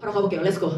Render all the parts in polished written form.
바로 가볼게요. 렛츠고.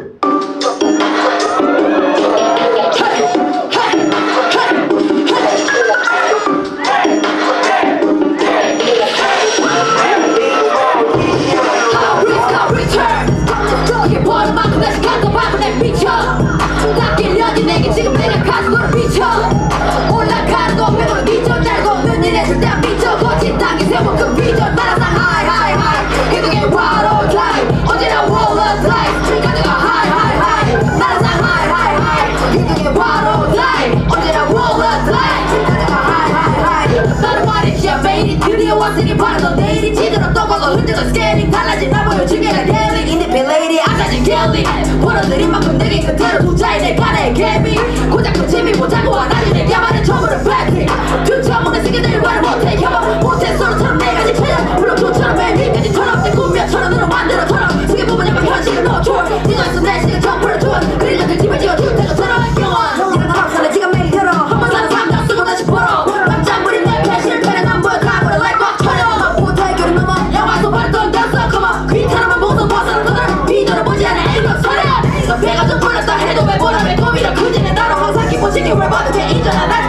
내게 지금 내가 가슴으로 비춰 올라가는 거 배우는 비전 날고 없는 일에 절대 안 비춰 거친 땅에 세운 그 비전 날아서 high high high 계속해 wild all time 언제나 wall of life 가져가 high high high 날아서 high high high 계속해 wild all time 언제나 wall of life 가져가 high high high 나는 말이지 I made it 드디어 왔으니 바로 너 내일이 지들어 떠보고 흔들어 스케일링 달라진 나 보여 중계가 daily independent lady 아가진 갤리 벌어들인 만큼 내게 그대로 투자해 내 간의 갭이 고작 그 재미 보자고 와 나중에 내 야만은 처음으로 백해 등쳐먹는 새끼들 말을 못해 협업 못해 서로처럼 내가 지쳐요 물론 조처럼 매일까지 철없는 꿈며처럼 너로 만들어처럼 승계 부분 약간 현실은 너 좋아 네가 있어 내 시간 정보를 줘 그리고 그 집을 지어줄 때처럼 영원 니가 다 없어 내 지금 매일 들어 한번 사는 삶 다 쓰고 다시 벌어 깜짝 부린 내 패시를 패는 난 보여 가보려 like 꽉쳐요 못해 결을 넘어 영화 속 발을 던졌어 come on 귀찮으면 목숨 벗어라 너는 비전을 보지 않아 이건 소리야 너 배가 좀 불렀다 해도 왜 보라매 고민을 굳이 내 나로 항상 기본시키 왜 받을게 인정한 날